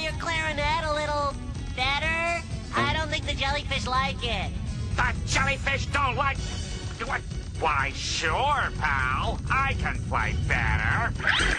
your clarinet a little better? I don't think the jellyfish like it. The jellyfish don't like... What? Why, sure, pal. I can play better.